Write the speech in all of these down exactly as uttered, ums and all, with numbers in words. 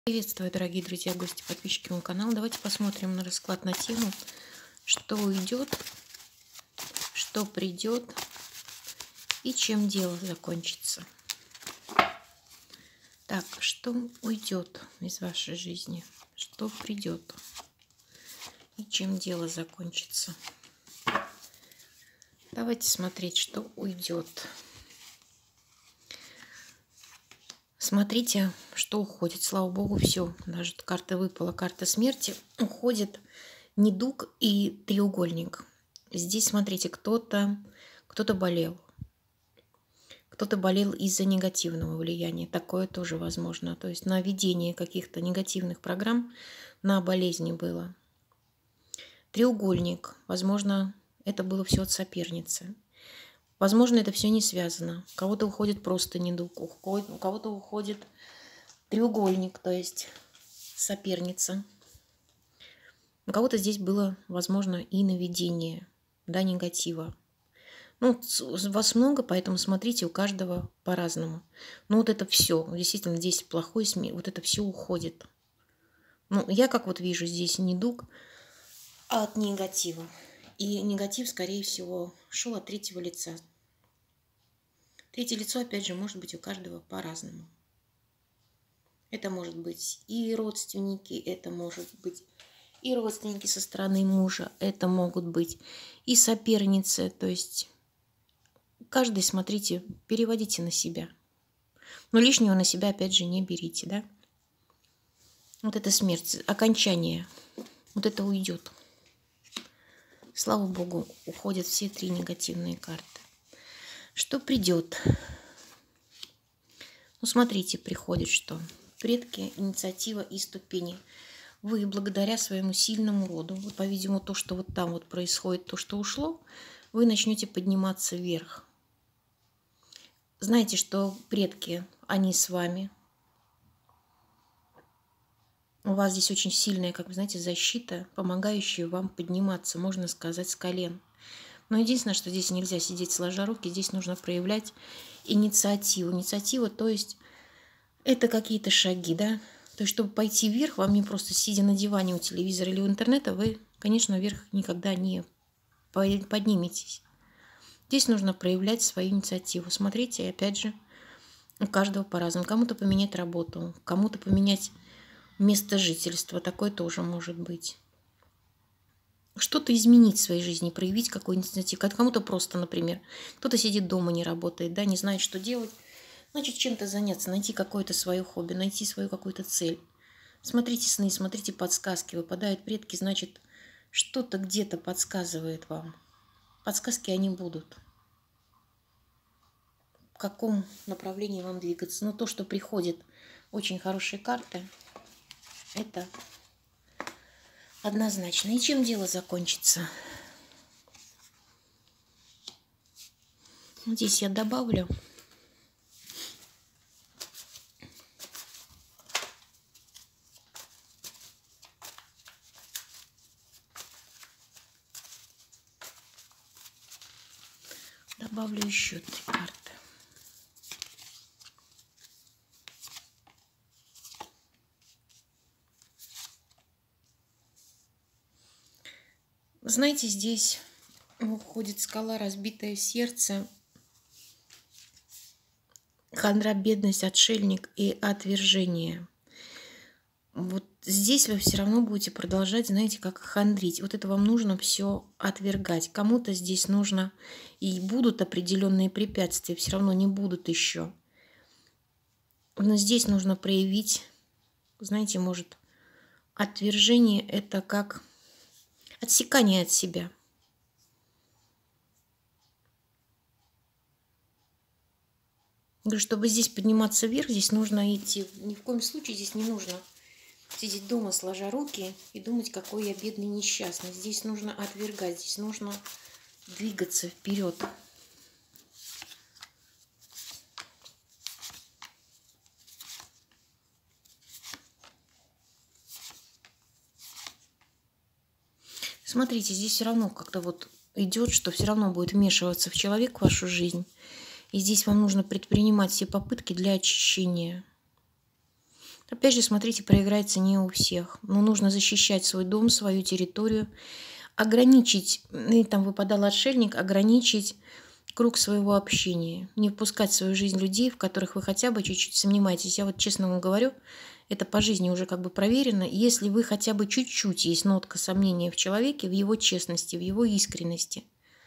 Приветствую, дорогие друзья, гости, подписчики моего канала. Давайте посмотрим на расклад на тему, что уйдет, что придет и чем дело закончится. Так, что уйдет из вашей жизни, что придет и чем дело закончится. Давайте смотреть, что уйдет. Смотрите, что уходит. Слава богу, все. Даже карта выпала, карта смерти. Уходит недуг и треугольник. Здесь, смотрите, кто-то кто-то болел. Кто-то болел из-за негативного влияния. Такое тоже возможно. То есть наведение каких-то негативных программ на болезни было. Треугольник. Возможно, это было все от соперницы. Возможно, это все не связано. У кого-то уходит просто недуг, у кого-то уходит треугольник, то есть соперница. У кого-то здесь было, возможно, и наведение, да, негатива. Ну, вас много, поэтому смотрите, у каждого по-разному. Ну, вот это все, действительно, здесь плохой СМИ, вот это все уходит. Ну, я как вот вижу здесь недуг от негатива. И негатив, скорее всего, шел от третьего лица. Третье лицо, опять же, может быть у каждого по-разному. Это может быть и родственники, это может быть и родственники со стороны мужа, это могут быть и соперницы. То есть каждый, смотрите, переводите на себя. Но лишнего на себя, опять же, не берите, да? Вот это смерть, окончание, вот это уйдет. Слава богу, уходят все три негативные карты. Что придет? Ну, смотрите, приходит что? Предки, инициатива и ступени. Вы благодаря своему сильному роду, вот, по-видимому, то, что вот там вот происходит, то, что ушло, вы начнете подниматься вверх. Знаете, что предки, они с вами. У вас здесь очень сильная, как вы знаете, защита, помогающая вам подниматься, можно сказать, с колен. Но единственное, что здесь нельзя сидеть сложа руки, здесь нужно проявлять инициативу. Инициатива, то есть это какие-то шаги, да? То есть, чтобы пойти вверх, вам не просто сидя на диване у телевизора или у интернета, вы, конечно, вверх никогда не подниметесь. Здесь нужно проявлять свою инициативу. Смотрите, опять же, у каждого по-разному. Кому-то поменять работу, кому-то поменять место жительства. Такое тоже может быть. Что-то изменить в своей жизни, проявить какую-нибудь инициативу. Кому-то просто, например, кто-то сидит дома, не работает, да, не знает, что делать. Значит, чем-то заняться, найти какое-то свое хобби, найти свою какую-то цель. Смотрите сны, смотрите подсказки. Выпадают предки, значит, что-то где-то подсказывает вам. Подсказки они будут. В каком направлении вам двигаться. Но то, что приходит очень хорошие карты, это однозначно. И чем дело закончится? Здесь я добавлю. Добавлю еще три карты. Знаете, здесь уходит скала, разбитое сердце, хандра, бедность, отшельник и отвержение. Вот здесь вы все равно будете продолжать, знаете, как хандрить. Вот это вам нужно все отвергать. Кому-то здесь нужно, и будут определенные препятствия, все равно не будут еще. Но здесь нужно проявить, знаете, может, отвержение – это как отсекание от себя. Говорю, чтобы здесь подниматься вверх, здесь нужно идти. Ни в коем случае здесь не нужно сидеть дома, сложа руки и думать, какой я бедный, несчастный. Здесь нужно отвергать, здесь нужно двигаться вперед. Смотрите, здесь все равно как-то вот идет, что все равно будет вмешиваться в человека, в вашу жизнь. И здесь вам нужно предпринимать все попытки для очищения. Опять же, смотрите, проиграется не у всех. Но нужно защищать свой дом, свою территорию, ограничить, и там выпадал отшельник, ограничить круг своего общения, не впускать в свою жизнь людей, в которых вы хотя бы чуть-чуть сомневаетесь. Я вот честно вам говорю, это по жизни уже как бы проверено. Если вы хотя бы чуть-чуть есть нотка сомнения в человеке, в его честности, в его искренности,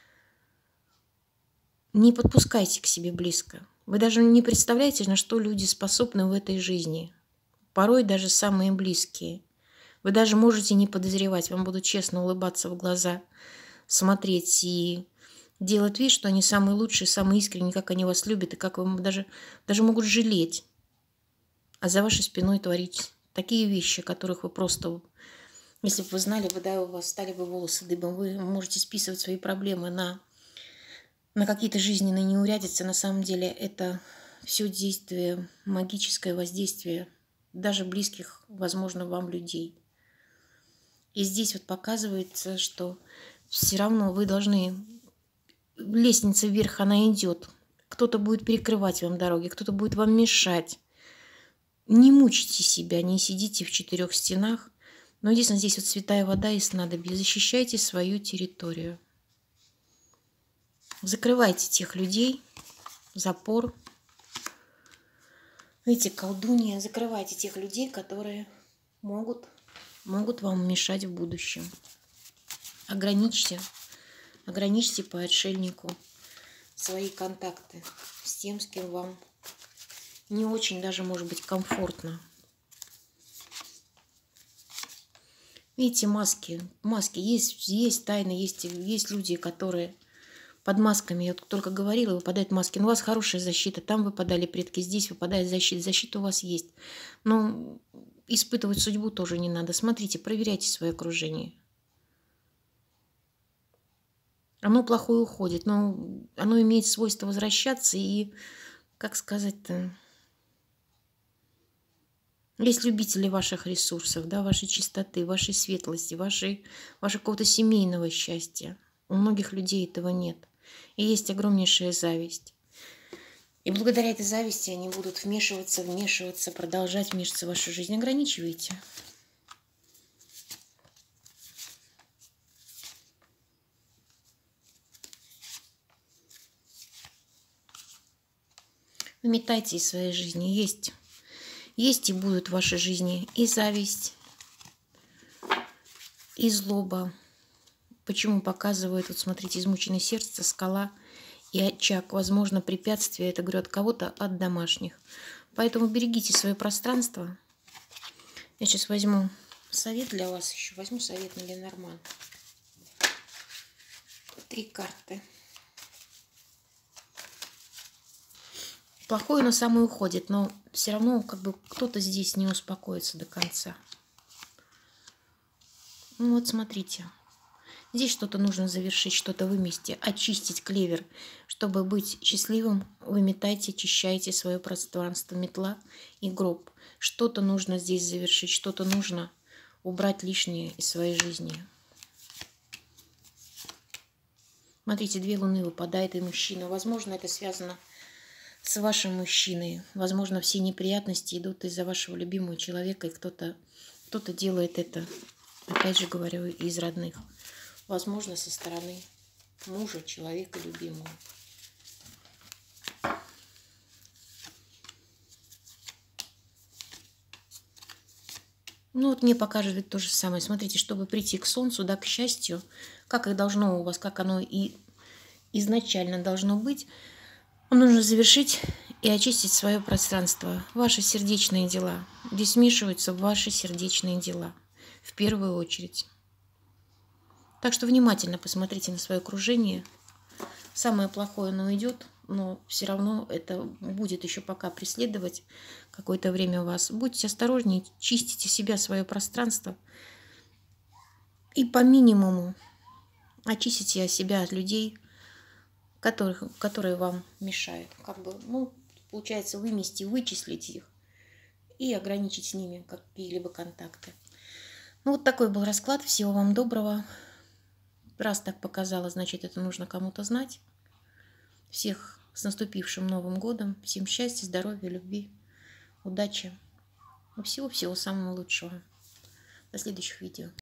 не подпускайте к себе близко. Вы даже не представляете, на что люди способны в этой жизни. Порой даже самые близкие. Вы даже можете не подозревать, вам будут честно улыбаться в глаза, смотреть и делать вид, что они самые лучшие, самые искренние, как они вас любят, и как вам даже, даже могут жалеть. А за вашей спиной творить такие вещи, которых вы просто... Если бы вы знали, вы, да, у вас стали бы волосы дыбом, вы можете списывать свои проблемы на, на какие-то жизненные неурядицы. На самом деле это все действие, магическое воздействие даже близких, возможно, вам людей. И здесь вот показывается, что все равно вы должны... Лестница вверх, она идет. Кто-то будет перекрывать вам дороги, кто-то будет вам мешать. Не мучайте себя, не сидите в четырех стенах. Но единственное, здесь вот святая вода и снадобье. Защищайте свою территорию. Закрывайте тех людей. Запор. Видите, колдунья. Закрывайте тех людей, которые могут, могут вам мешать в будущем. Ограничьте. Ограничьте по отшельнику свои контакты с тем, с кем вам не очень даже может быть комфортно. Видите, маски. Маски. Есть, есть тайны, есть, есть люди, которые под масками, я только говорила, выпадают маски. Но у вас хорошая защита. Там выпадали предки, здесь выпадает защита. Защита у вас есть. Но испытывать судьбу тоже не надо. Смотрите, проверяйте свое окружение. Оно плохое уходит, но оно имеет свойство возвращаться и, как сказать-то, есть любители ваших ресурсов, да, вашей чистоты, вашей светлости, вашей, вашего какого-то семейного счастья. У многих людей этого нет. И есть огромнейшая зависть. И благодаря этой зависти они будут вмешиваться, вмешиваться, продолжать вмешиваться в вашу жизнь. Ограничивайте. Выметайте из своей жизни. Есть, есть и будут в вашей жизни и зависть, и злоба. Почему показывают, вот смотрите, измученное сердце, скала и очаг. Возможно, препятствие, это, говорю, от кого-то, от домашних. Поэтому берегите свое пространство. Я сейчас возьму совет для вас еще. Возьму совет на Ленорман. Три карты. Плохое, но самое уходит, но все равно как бы кто-то здесь не успокоится до конца. Ну вот смотрите, здесь что-то нужно завершить, что-то вымести, очистить клевер. Чтобы быть счастливым, выметайте, очищайте свое пространство, метла и гроб. Что-то нужно здесь завершить, что-то нужно убрать лишнее из своей жизни. Смотрите, две луны выпадает, и мужчина. Возможно, это связано с вашим мужчиной. Возможно, все неприятности идут из-за вашего любимого человека, и кто-то кто-то делает это, опять же говорю, из родных. Возможно, со стороны мужа, человека любимого. Ну вот мне показывает то же самое. Смотрите, чтобы прийти к солнцу, да, к счастью, как и должно у вас, как оно и изначально должно быть, вам нужно завершить и очистить свое пространство, ваши сердечные дела. Здесь вмешиваются ваши сердечные дела в первую очередь. Так что внимательно посмотрите на свое окружение. Самое плохое, оно уйдет, но все равно это будет еще пока преследовать какое-то время вас. Будьте осторожнее, чистите себя, свое пространство. И по минимуму очистите себя от людей, которых, которые вам мешают. Как бы, ну, получается, вымести, вычислить их и ограничить с ними какие-либо контакты. Ну, вот такой был расклад. Всего вам доброго. Раз так показала, значит, это нужно кому-то знать. Всех с наступившим Новым годом. Всем счастья, здоровья, любви, удачи. Всего-всего самого лучшего. До следующих видео.